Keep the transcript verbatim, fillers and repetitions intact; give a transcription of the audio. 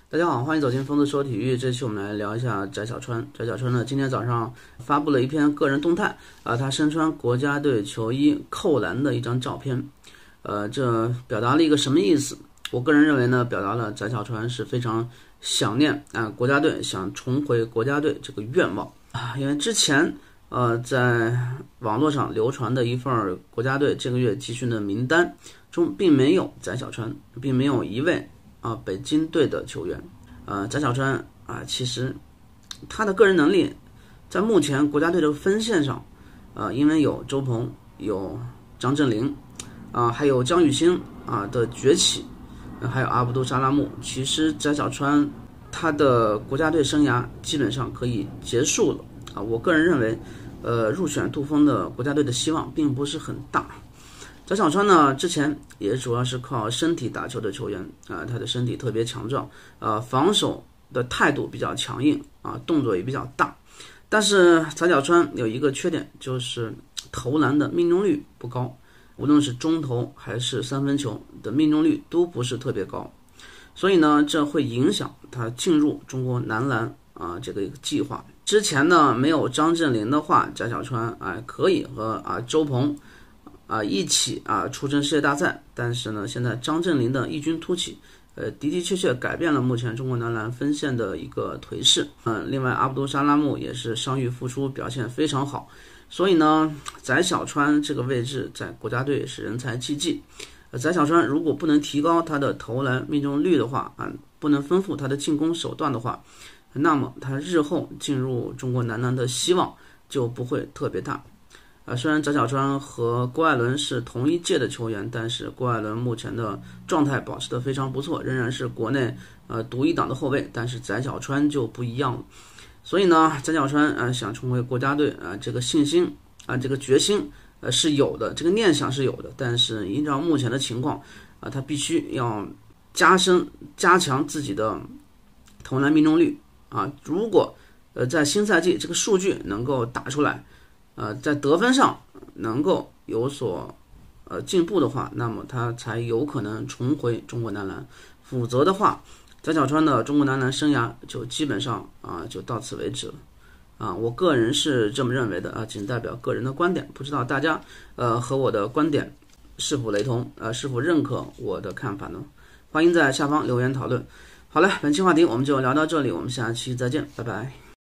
大家好，欢迎走进疯子说体育。这期我们来聊一下翟小川。翟小川呢，今天早上发布了一篇个人动态啊、呃，他身穿国家队球衣扣篮的一张照片，呃，这表达了一个什么意思？我个人认为呢，表达了翟小川是非常想念啊、呃、国家队，想重回国家队这个愿望啊，因为之前呃在网络上流传的一份国家队这个月集训的名单中，并没有翟小川，并没有一位。啊，北京队的球员，呃，翟小川啊，其实他的个人能力在目前国家队的分线上，呃，因为有周鹏、有张镇麟，啊，还有姜宇星啊的崛起，还有阿卜杜沙拉木，其实翟小川他的国家队生涯基本上可以结束了啊。我个人认为，呃，入选杜锋的国家队的希望并不是很大。翟小川呢，之前也主要是靠身体打球的球员啊、呃，他的身体特别强壮，呃，防守的态度比较强硬啊、呃，动作也比较大。但是翟小川有一个缺点，就是投篮的命中率不高，无论是中投还是三分球的命中率都不是特别高，所以呢，这会影响他进入中国男篮啊、呃、这个计划。之前呢，没有张镇麟的话，翟小川啊、呃、可以和啊、呃、周鹏。啊，一起啊出征世界大赛，但是呢，现在张镇麟的异军突起，呃，的的确确改变了目前中国男篮分线的一个颓势。嗯，另外阿卜杜沙拉木也是伤愈复出，表现非常好。所以呢，翟小川这个位置在国家队是人才济济。呃，翟小川如果不能提高他的投篮命中率的话，啊，不能丰富他的进攻手段的话，那么他日后进入中国男篮的希望就不会特别大。啊，虽然翟小川和郭艾伦是同一届的球员，但是郭艾伦目前的状态保持得非常不错，仍然是国内呃独一档的后卫。但是翟小川就不一样了，所以呢，翟小川啊、呃、想重回国家队啊、呃，这个信心啊、呃，这个决心呃是有的，这个念想是有的。但是依照目前的情况啊、呃，他必须要加深加强自己的投篮命中率啊。如果呃在新赛季这个数据能够打出来。呃，在得分上能够有所呃进步的话，那么他才有可能重回中国男篮。否则的话，翟小川的中国男篮生涯就基本上啊、呃、就到此为止了啊。我个人是这么认为的啊，仅代表个人的观点，不知道大家呃和我的观点是否雷同，呃是否认可我的看法呢？欢迎在下方留言讨论。好了，本期话题我们就聊到这里，我们下期再见，拜拜。